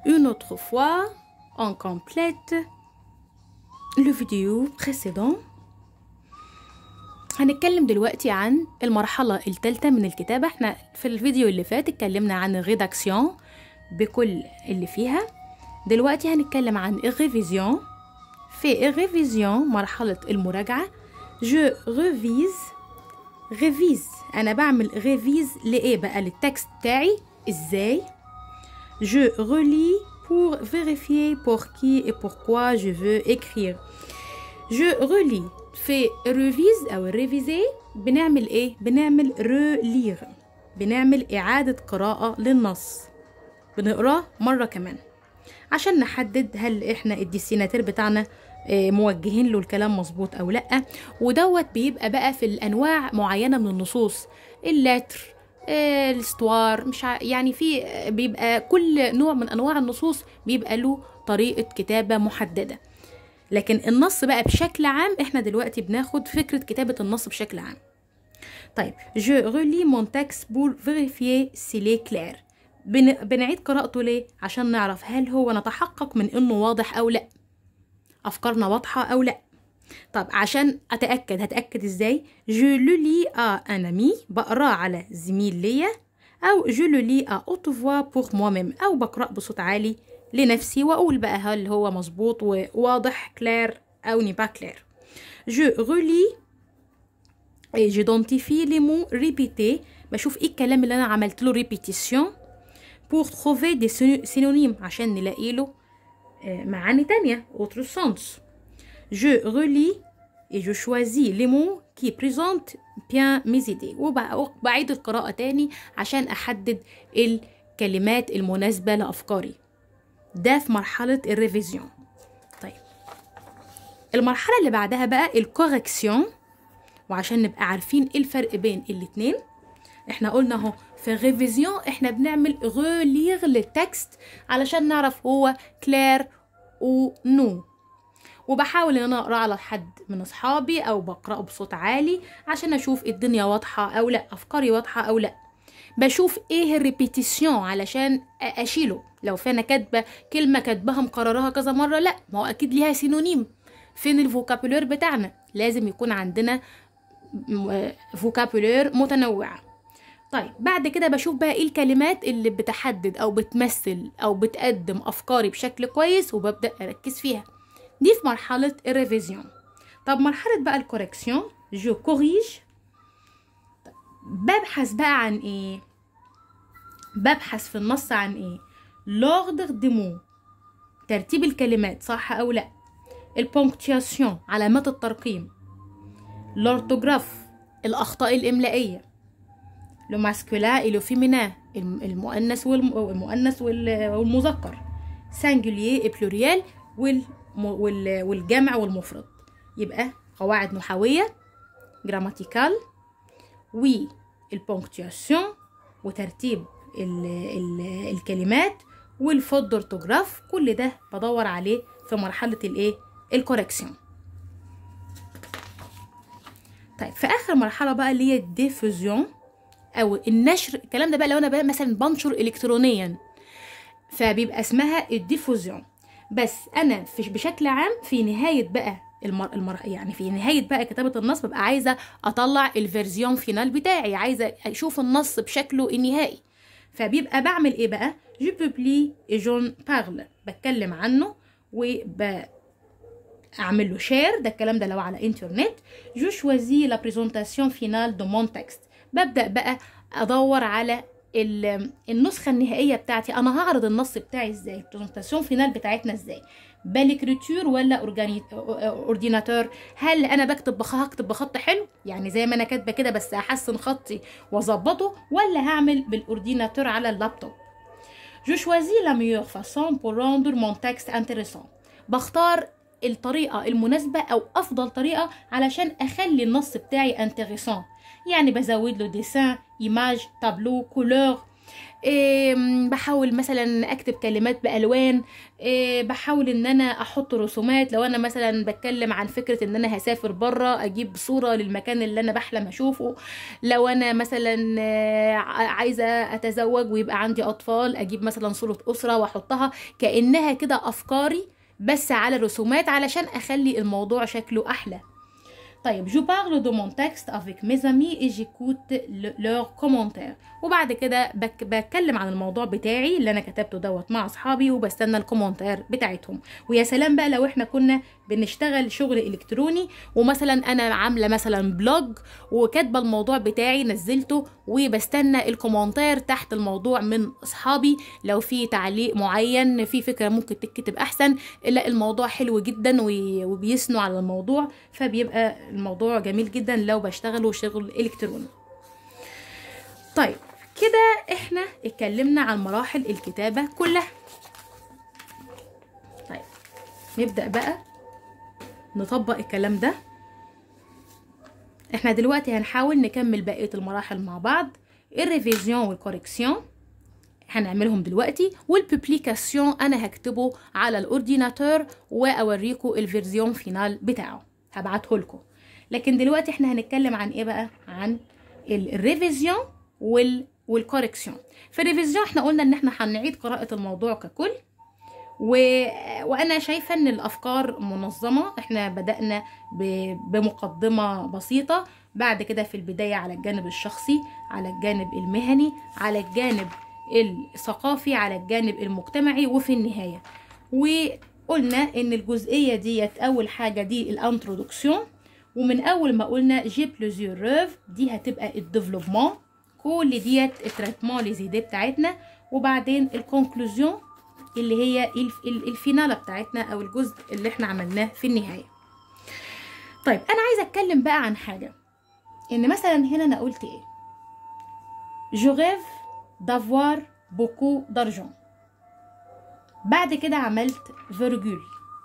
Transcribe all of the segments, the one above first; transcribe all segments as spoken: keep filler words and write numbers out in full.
une autre fois, on complète le vidéo précédent. هنتكلم دلوقتي عن المرحلة الثالثة من الكتابة. احنا في الفيديو اللي فات اتكلمنا عن الريداكسيون بكل اللي فيها. دلوقتي هنتكلم عن الريفيزيون. في الريفيزيون مرحلة المراجعة. جو ريفيز ريفيز انا بعمل ريفيز لايه بقى؟ للتكست بتاعي. ازاي؟ je relis pour vérifier pour qui et pourquoi je veux écrire. je relis. في ريفيز او الريفيزي بنعمل ايه؟ بنعمل ريلير، بنعمل اعادة قراءة للنص، بنقراه مرة كمان عشان نحدد هل احنا الديستيناتير بتاعنا موجهين له الكلام مظبوط او لا. ودوت بيبقى بقى في الانواع معينة من النصوص، اللتر، الاستوار، مش ع... يعني في بيبقى كل نوع من انواع النصوص بيبقى له طريقة كتابة محددة. لكن النص بقى بشكل عام احنا دلوقتي بناخد فكرة كتابة النص بشكل عام. طيب je relis mon texte pour vérifier s'il est clair. بن... بنعيد قراءته ليه؟ عشان نعرف هل هو نتحقق من انه واضح او لا، افكارنا واضحة او لا. طب عشان اتأكد، هتأكد ازاي؟ je le lis à un ami، بقراه على زميل ليا، او je le lis à haute voix pour moi-même، او بقرأ بصوت عالي لنفسي واقول بقى هل هو مظبوط وواضح كلير او ني با كلير. je relis et j'identifie les mots répétés، بشوف ايه الكلام اللي انا عملت له ريبيتيسيون pour trouver des synonymes، عشان نلاقي له معاني تانية autre sens. je relis et je choisis les mots qui présentent bien mes idées، وبعيد القراءة تاني عشان احدد الكلمات المناسبة لافكاري. ده في مرحلة الريفيزيون. طيب المرحلة اللي بعدها بقى الكوركسيون، وعشان نبقى عارفين ايه الفرق بين الاتنين. احنا قلنا اهو في الريفيزيون احنا بنعمل ريلير للتكست علشان نعرف هو كلير و نو، وبحاول ان انا اقرا على حد من اصحابي او بقراه بصوت عالي عشان اشوف الدنيا واضحة او لا، افكاري واضحة او لا. بشوف ايه الريبيتيسيون علشان اشيله. لو فانا كاتبه كلمه كاتباها مكررها كذا مره، لا ما هو اكيد ليها سينونيم. فين الفوكابولير بتاعنا؟ لازم يكون عندنا فوكابولير متنوعه. طيب بعد كده بشوف بقى ايه الكلمات اللي بتحدد او بتمثل او بتقدم افكاري بشكل كويس وببدا اركز فيها. دي في مرحله الريفيزيون. طب مرحله بقى الكوريكسيون، جو كوريج. ببحث بقى عن ايه؟ ببحث في النص عن ايه؟ l'ordre des mots، ترتيب الكلمات صح او لا. البونكتياسيون، علامات الترقيم. l'orthographe، الاخطاء الاملائيه. le masculin et le féminin، المؤنث والمؤنث والمذكر. singulier et pluriel، والجمع والمفرد. يبقى قواعد نحويه، grammatical، وي البونكتياسيون، وترتيب ال ال الكلمات، والفود اورتوغراف. كل ده بدور عليه في مرحله الايه؟ الكوركسيون. طيب في اخر مرحله بقى اللي هي الديفوزيون او النشر. الكلام ده بقى لو انا بقى مثلا بنشر الكترونيا فبيبقى اسمها الديفوزيون. بس انا في بشكل عام في نهايه بقى المر... المر... يعني في نهاية بقى كتابة النص ببقى عايزة أطلع الفيرزيون فينال بتاعي، عايزة أشوف النص بشكله النهائي. فبيبقى بعمل إيه بقى؟ جو بوبلي et j'en parle، بتكلم عنه وبعمل له شير. ده الكلام ده لو على انترنت. جو شوازي لا بريزونتاسيون فينال دو مون تكست، ببدأ بقى أدور على النسخة النهائية بتاعتي. أنا هعرض النص بتاعي إزاي؟ البريزونتاسيون فينال بتاعتنا إزاي؟ بالكريتور ولا اورديناتور؟ هل انا بكتب بخ هكتب بخط حلو يعني زي ما انا كاتبه كده بس احسن خطي واظبطه، ولا هعمل بالاورديناتور على اللابتوب؟ جو شوازي لا ميور فاسون بور روندر مون تكست انتريسون، بختار الطريقه المناسبه او افضل طريقه علشان اخلي النص بتاعي انتريسون. يعني بزود له ديسان، ايماج، تابلو، كولور، إيه بحاول مثلا اكتب كلمات بالوان، إيه بحاول ان انا احط رسومات. لو انا مثلا بتكلم عن فكره ان انا هسافر بره اجيب صوره للمكان اللي انا بحلم اشوفه. لو انا مثلا آه، عايزه اتزوج ويبقى عندي اطفال اجيب مثلا صوره اسره واحطها كانها كده افكاري بس على رسومات علشان اخلي الموضوع شكله احلى. طيب je parle de mon texte avec mes amis et j'écoute le- leurs commentaires. وبعد كده بك بتكلم عن الموضوع بتاعي اللي انا كتبته دوت مع اصحابي وبستنى الكومنتار بتاعتهم. ويا سلام بقى لو احنا كنا بنشتغل شغل الكتروني ومثلا انا عامله مثلا بلوج وكاتبه الموضوع بتاعي نزلته وبستنى الكومنتار تحت الموضوع من اصحابي. لو في تعليق معين في فكره ممكن تتكتب احسن، لا الموضوع حلو جدا وي- وبيثنوا على الموضوع، فبيبقى الموضوع جميل جدا لو بشتغله شغل الكتروني. طيب كده احنا اتكلمنا عن مراحل الكتابة كلها. طيب نبدأ بقى نطبق الكلام ده. احنا دلوقتي هنحاول نكمل بقية المراحل مع بعض. الريفيزيون والكوريكسيون هنعملهم دلوقتي، والبوبليكاسيون انا هكتبه على الاورديناتور واوريكم الفيرزيون فينال بتاعه هبعته لكم. لكن دلوقتي احنا هنتكلم عن ايه بقى؟ عن الريفيزيون وال والكوريكسيون. في الريفيزيون احنا قلنا ان احنا هنعيد قراءة الموضوع ككل، و... وانا شايفة ان الافكار منظمة. احنا بدأنا ب... بمقدمة بسيطة، بعد كده في البداية على الجانب الشخصي، على الجانب المهني، على الجانب الثقافي، على الجانب المجتمعي، وفي النهاية. وقلنا ان الجزئية ديت اول حاجة دي الانترودكسيون، ومن اول ما قلنا جي بلوزيور ريف دي هتبقى الديفلوبمون، كل ديت التريتمون ليزيدي بتاعتنا، وبعدين الكونكلوزيون اللي هي الفينالة بتاعتنا او الجزء اللي احنا عملناه في النهاية. طيب انا عايزة اتكلم بقى عن حاجة، ان مثلا هنا انا قلت ايه؟ جو ريف دافوار بوكو دارجون، بعد كده عملت فيرجول.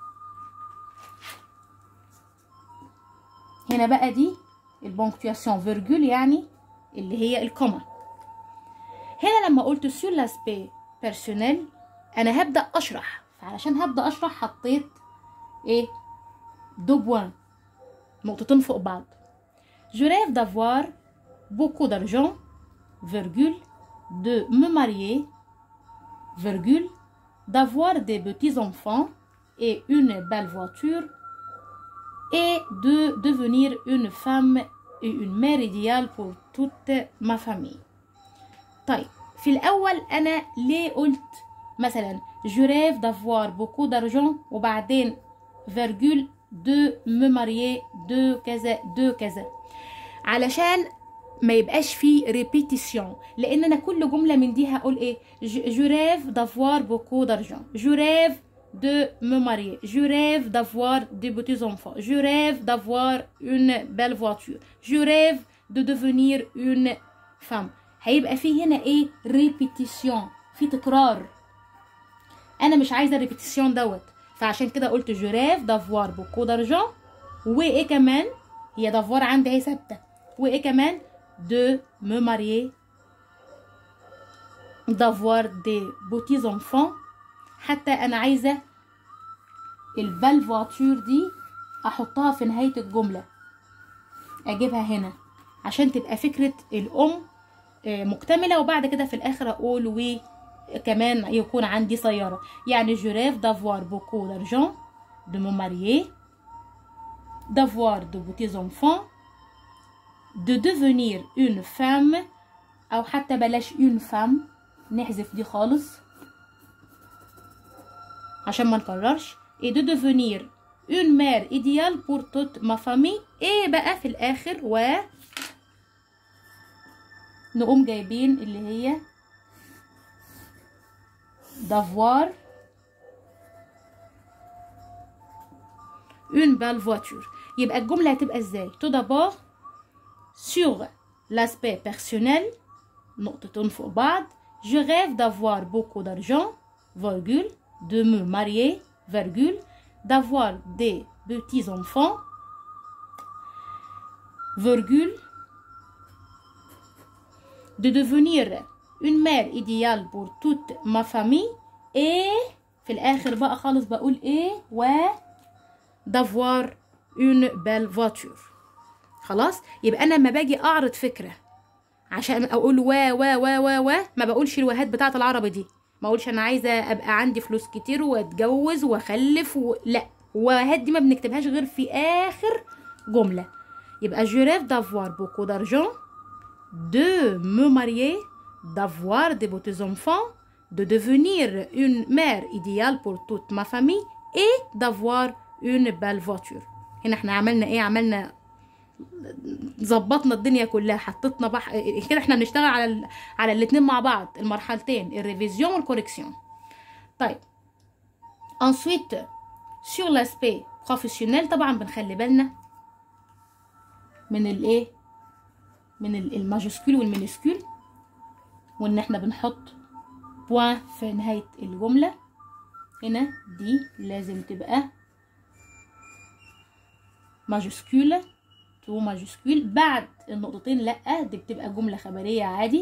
هنا بقى دي البونكتواسيون فيرجول يعني اللي هي الكوما. هنا لما قلت سور لاسبي بيرسونيل انا هبدا اشرح، فعلشان هبدا اشرح حطيت ايه؟ دو بوان، نقطتين فوق بعض. جو ريف دافوار بوكو دارجون فيرجول de me marier virgule d'avoir des petits enfants et une belle voiture et de devenir une femme et une mère idéale pour toute ma famille. طيب في الأول أنا ليه قلت مثلا je rêve d'avoir beaucoup d'argent وبعدين virgule de me marier de كذا de كذا؟ علشان ما يبقاش فيه ريبيتيسيون، لان انا كل جمله من دي هقول ايه؟ جو ريف دافوار بوكو دارجون، جو ريف دو مو ماريي، جو ريف دافوار دي بوتيز انفون، جو ريف دافوار اون بيل فواتور، جو ريف دو ديفينير اون فام. هيبقى فيه هنا ايه؟ ريبيتيسيون، في تكرار. انا مش عايزه الريبيتيسيون دوت، فعشان كده قلت جو ريف دافوار بوكو دارجون. وايه كمان؟ هي دافوار عندي اهي ثابته، وايه كمان؟ de me marier, d'avoir des petits enfants. حتى انا عايزه البال فواتور دي احطها في نهايه الجمله، اجيبها هنا عشان تبقى فكره الام مكتمله، وبعد كده في الاخر اقول وكمان يكون عندي سياره. يعني je rêve d'avoir beaucoup d'argent, de me marier, d'avoir de petits enfants, de devenir une femme، او حتى بلاش une femme، نحذف دي خالص عشان ما نكررش، et de devenir une mère idéale pour toute ma famille. ايه بقى في الاخر؟ و نقوم جايبين اللي هي d'avoir une belle voiture. يبقى الجمله هتبقى ازاي؟ tout d'abord sur l'aspect personnel نقطتين فوق بعض، je rêve d'avoir beaucoup d'argent virgule de me marier virgule d'avoir des petits enfants virgule de devenir une mère idéale pour toute ma famille et في الآخر بقى خالص بقول إيه و d'avoir une belle voiture. خلاص. يبقى أنا لما باجي أعرض فكرة عشان أقول و و و و و ما بقولش الوهات بتاعة العربي دي، ما أقولش أنا عايزة أبقى عندي فلوس كتير وأتجوز وأخلف و... لا، وهات دي ما بنكتبهاش غير في آخر جملة. يبقى je rêve d'avoir beaucoup d'argent, de me marier, d'avoir des beaux enfants, de devenir une mère idéale pour toute ma famille et d'avoir une belle voiture. هنا احنا عملنا ايه؟ عملنا ظبطنا الدنيا كلها، حطيتنا بح... كده احنا بنشتغل على ال... على الاثنين مع بعض، المرحلتين الريفيزيون والكوريكسيون. طيب ensuite sur l'aspect professionnel طبعا بنخلي بالنا من الايه، من الماجسكول والمينسكول، وان احنا بنحط بوان في نهايه الجمله. هنا دي لازم تبقى ماجسكول تو ماجسكول، بعد النقطتين لا، دي بتبقى جمله خبريه عادي،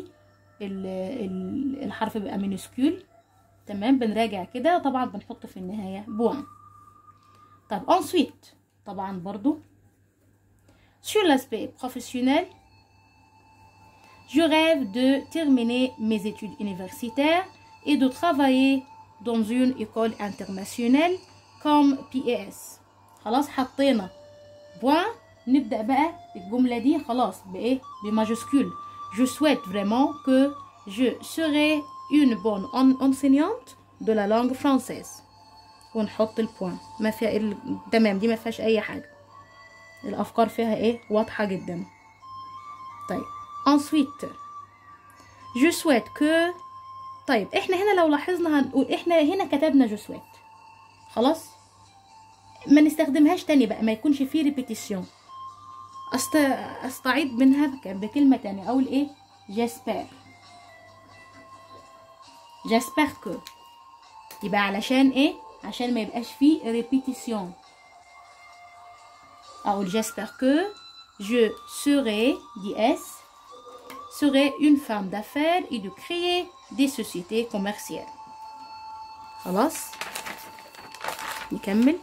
الحرف بيبقى مينسكول. تمام. بنراجع كده، طبعا بنحط في النهايه بوان. طب ensuite طبعا برضو sur l'aspect professionnel, je rêve de terminer mes études universitaires et de travailler dans une école internationale comme بي إيه إس. خلاص حطينا بوان. نبدأ بقى الجملة دي خلاص بإيه؟ بماجسكول. je souhaite vraiment que je serai une bonne enseignante de la langue française. ونحط البوان. ما فيها ال... تمام، دي ما فيهاش أي حاجة، الأفكار فيها إيه؟ واضحة جدا. طيب ensuite je souhaite que. طيب احنا هنا لو لاحظنا هنقول احنا هنا كتبنا جو سويت، خلاص ما نستخدمهاش تاني بقى، ما يكونش فيه ريبيتيشن. أست... استعيد منها بكلمة تانية. اقول ايه؟ جاسبير، جاسبير كو. يبقى علشان ايه؟ عشان ما يبقاش فيه ريبيتيشن. اقول جاسبير كو je serai دي اس serait une femme d'affaires et de créer des sociétés commerciales. خلاص نكمل.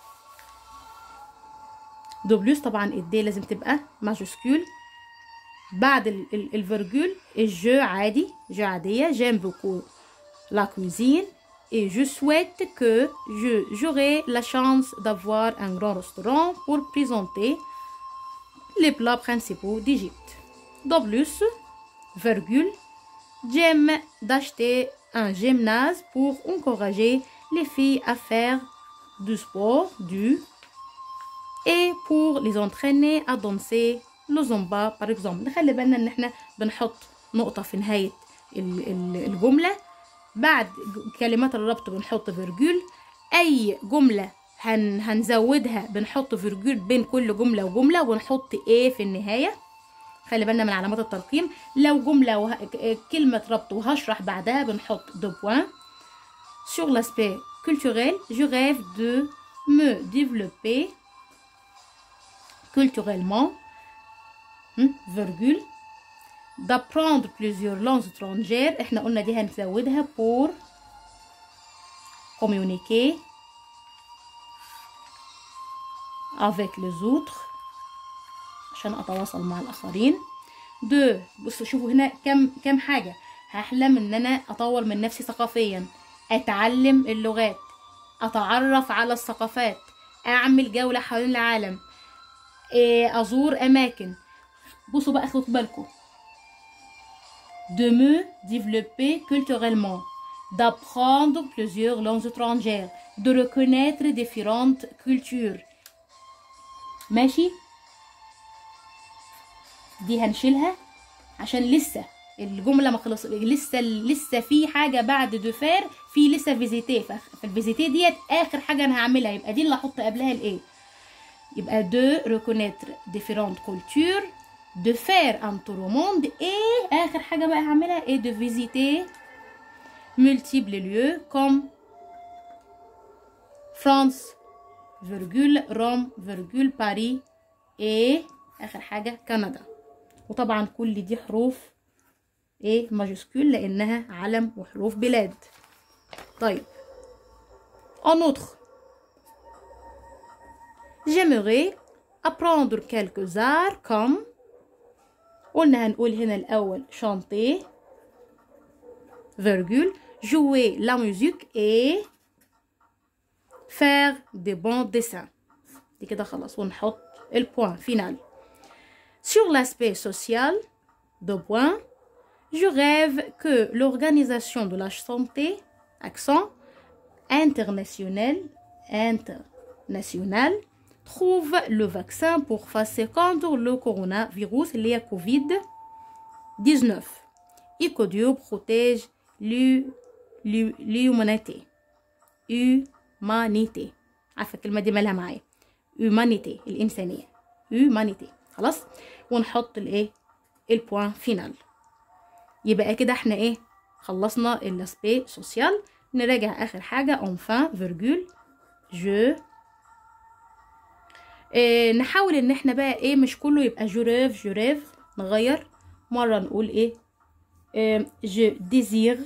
دو بلس طبعا الدي لازم تبقى ماجسكول، بعد الفيرجول الجو عادي، جو عادية. j'aime beaucoup la cuisine et je souhaite que je j'aurai la chance d'avoir un grand restaurant pour présenter les plats principaux d'Égypte. دو بلس virgule j'aime d'acheter un gymnase pour encourager les filles à faire du sport du et pour les entraîner à danser le zumba par exemple. نخلي بالنا ان احنا بنحط نقطة في نهاية الجملة، بعد كلمات الربط بنحط فيرجول. اي جملة هن هنزودها بنحط فيرجول بين كل جملة وجملة، ونحط ايه في النهاية. خلي بالنا من علامات الترقيم. لو جملة وه... كلمة ربط وهشرح بعدها بنحط دو بوان. sur l'aspect culturel je rêve de me développer culturellement, virgule d'apprendre plusieurs langues étrangères. احنا قلنا دي هنزودها pour communiquer avec les autres، عشان اتواصل مع الاخرين. دو بصوا شوفوا هنا كم كم حاجه. هحلم ان انا اطور من نفسي ثقافيا، اتعلم اللغات، اتعرف على الثقافات، اعمل جوله حوالين العالم، ازور اماكن. بصوا بقى خدوا بالكم. de me développer culturellement, d'apprendre plusieurs langues étrangères, de reconnaître différentes cultures. ماشي. دي هنشيلها عشان لسه الجمله ما خلص، لسه لسه في حاجه بعد دو فير، في لسه فيزيتي. فالفيزيتي ديت اخر حاجه انا هعملها، يبقى دي اللي هحط قبلها الايه. يبقى دو reconnaître différentes cultures, de faire un tour au monde et اخر حاجه بقى هعملها et de visiter multiples lieux comme France virgule Rome virgule Paris et اخر حاجه كندا. وطبعا كل دي حروف ايه ماجسكول لانها علم وحروف بلاد. طيب en outre j'aimerais apprendre quelques arts comme قلنا هنقول هنا الاول chanter virgule jouer la musique et faire des bons dessins. دي كده خلاص ونحط البوان فينال. Sur l'aspect social, deux points, je rêve que l'organisation de la santé, accent, international, international, trouve le vaccin pour faire contre le coronavirus اللي هي كوفيد dix-neuf et que Dieu protège l'humanité. humanité عارفة الكلمة دي مالها معايا؟ humanité الإنسانية. humanité خلاص ونحط الايه البوان فينال. يبقى كده احنا ايه خلصنا الاسبي سوسيال. نراجع اخر حاجه enfin فيرجول جو. إيه نحاول ان احنا بقى ايه مش كله يبقى جو ريف جو ريف، نغير مره نقول ايه جو ديزير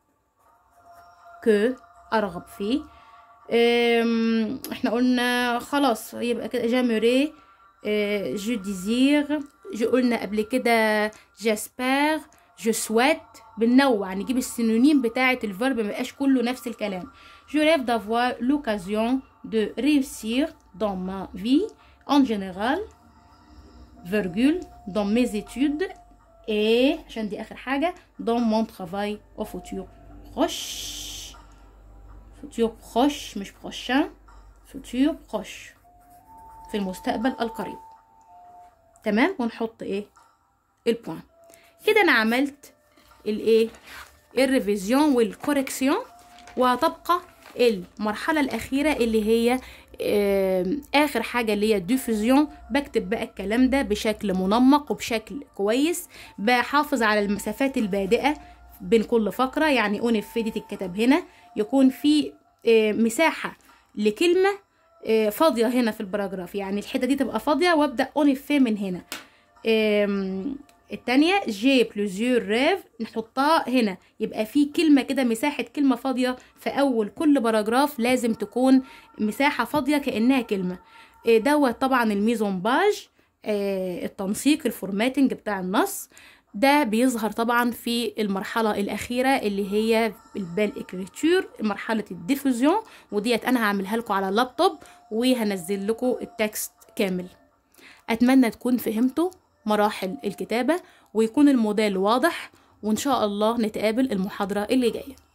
كو ارغب فيه. إيه احنا قلنا خلاص يبقى كده جاموري جو ديزير. جو قلنا قبل كده جاسبير جو سويت. بننوع نجيب السينونيم بتاعه الفيرب ما يبقاش كله نفس الكلام. جو ريف دافوار لوكازيون دو ريوسير dans ma vie en général virgule dans mes études et عشان دي اخر حاجه dans mon travail au futur proche. futur proche مش prochain، futur proche في المستقبل القريب. تمام ونحط ايه البوان كده. انا عملت الايه الريفيزيون والكوريكسيون، وتبقى المرحله الاخيره اللي هي اخر حاجه اللي هي الديفوزيون. بكتب بقى الكلام ده بشكل منمق وبشكل كويس، بحافظ على المسافات البادئه بين كل فقره. يعني اونف دي تتكتب هنا، يكون في مساحه لكلمه فاضيه هنا في الباراجراف، يعني الحته دي تبقى فاضيه وابدا اونف من هنا. التانية جي بلوزيور ريف نحطها هنا، يبقى في كلمة كده مساحة كلمة فاضية في أول كل باراجراف، لازم تكون مساحة فاضية كأنها كلمة. دوت طبعا الميزون باج، التنسيق الفورماتنج بتاع النص ده بيظهر طبعا في المرحلة الأخيرة اللي هي البال إكريتور، مرحلة الديفوزيون، وديت أنا هعملها لكم على اللابتوب وهنزل لكم التكست كامل. أتمنى تكون فهمتوا مراحل الكتابة ويكون الموديل واضح، وإن شاء الله نتقابل المحاضرة اللي جاية.